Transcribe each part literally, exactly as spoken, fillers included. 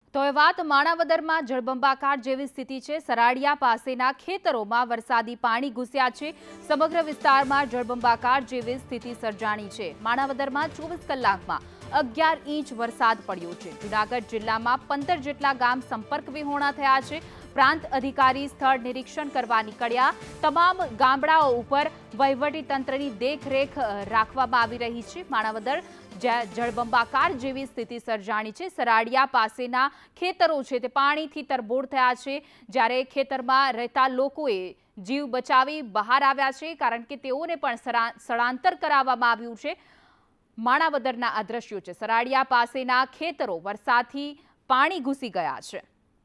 તો એ વાત માણાવદરમાં જળબંબાકાર જેવી સ્થિતિ છે। સરાડિયા પાસેના ખેતરોમાં વરસાદી પાણી ઘૂસ્યા છે। સમગ્ર વિસ્તારમાં જળબંબાકાર જેવી સ્થિતિ સર્જાણી છે। માણાવદરમાં ચોવીસ કલાકમાં અગિયાર ઇંચ વરસાદ પડ્યો છે। જૂનાગઢ જિલ્લામાં પંદર જેટલા ગામ સંપર્ક વિહોણા થયા છે। પ્રાંત અધિકારી સ્થળ નિરીક્ષણ કરવા નીકળ્યા। તમામ ગામડાઓ ઉપર વહીવટી તંત્રની દેખરેખ રાખવામાં આવી રહી છે। માણાવદર જળબંબાકાર જેવી સ્થિતિ સર્જાણી છે। સરાડિયા પાસેના ખેતરો છે તે પાણીથી તરબોળ થયા છે, જ્યારે ખેતરમાં રહેતા લોકોએ જીવ બચાવી બહાર આવ્યા છે, કારણ કે તેઓને પણ સ્થળાંતર કરાવવામાં આવ્યું છે। માણાવદરના આ દ્રશ્યો છે। સરાડિયા પાસેના ખેતરો વરસાદથી પાણી ઘૂસી ગયા છે।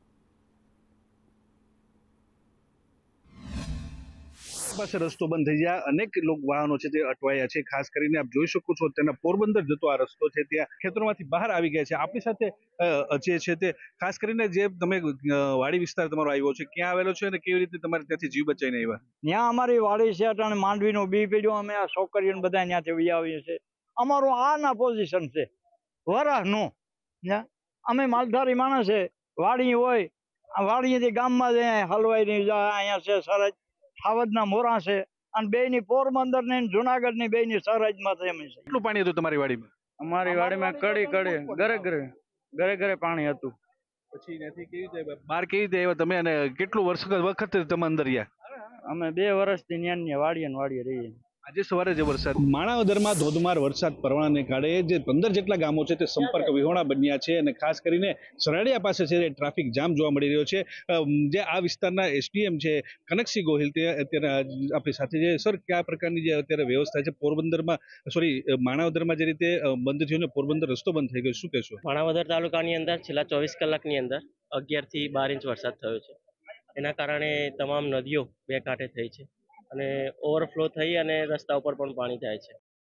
પાસે રસ્તો બંધ થઈ ગયા, અનેક લોક વાહનો છે તે અટવાયા છે। ખાસ કરીને આપ જોઈ શકો છો તેના પોરબંદર જતો આ રસ્તો છે ત્યાં ખેતરોમાંથી બહાર આવી ગયા છે। આપણી સાથે જે છે તે ખાસ કરીને જે તમે વાડી વિસ્તાર તમારો આવ્યો છે, ક્યાં આવેલો છે અને કેવી રીતે તમારે ત્યાંથી જીવ બચાવીને આવ્યા? ત્યાં અમારી વાડી છે, અટાણે માંડવીનો બી પડ્યો, અમે આ છોકરીઓને બધા ત્યાંથી વી આવીએ છીએ। અમારું આ ના પોઝિશન છે વરાહનું। અમે માલધારી માણસ છે, વાડી હોય વાડીથી ગામમાં જાય હલવાઈ ની જાય, અહીંયા છે સરજ ખાવડના મોરા છે અને બે ની પોરબંદર ને જુનાગઢ ની બે ની સરહદમાં છે। અમે કેટલું પાણી હતું તમારી વાડીમાં? અમારી વાડીમાં કડી કડી ઘરે ઘરે ઘરે ઘરે પાણી હતું। પછી ત્યાંથી કેવી રીતે બહાર કેવી રીતે આવ્યા તમે અને કેટલું વર્ષ વખત તમે અંદર રહ્યા? અમે બે વર્ષથી ન્યાન્ય વાડીએ ને વાડીએ રહીએ। આજે સવારે જે વરસાદ માણાવદરમાં ધોધમાર વરસાદ પડવાને કારણે જે પંદર જેટલા ગામો છે તે સંપર્ક વિહોણા બન્યા છે અને ખાસ કરીને સરાડિયા પાસે છે ટ્રાફિક જામ જોવા મળી રહ્યો છે। જે આ વિસ્તારના એસડીએમ છે કનકસિંહ ગોહિલ તે અત્યારે આપણી સાથે છે। સર, કયા પ્રકારની જે અત્યારે વ્યવસ્થા છે પોરબંદરમાં સોરી માણાવદરમાં જે રીતે બંધ થયું ને પોરબંદર રસ્તો બંધ થઈ ગયો, શું કહેશો? માણાવદર તાલુકાની અંદર છેલ્લા ચોવીસ કલાકની અંદર અગિયાર થી બાર ઇંચ વરસાદ થયો છે। એના કારણે તમામ નદીઓ બે કાંઠે થઈ છે અને ઓવરફ્લો થઈ અને રસ્તા ઉપર પણ પાણી થાય છે।